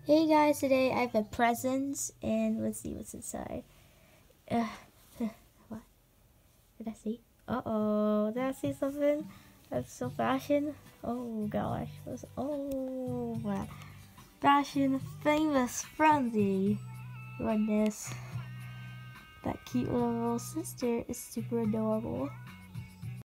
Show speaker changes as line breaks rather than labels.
Hey guys, today I have a present and let's see what's inside. Uh, what? Did I see? Uh-oh, did I see something? That's so fashion. Oh gosh, oh my. Fashion famous frenzy. Goodness. That cute little sister is super adorable.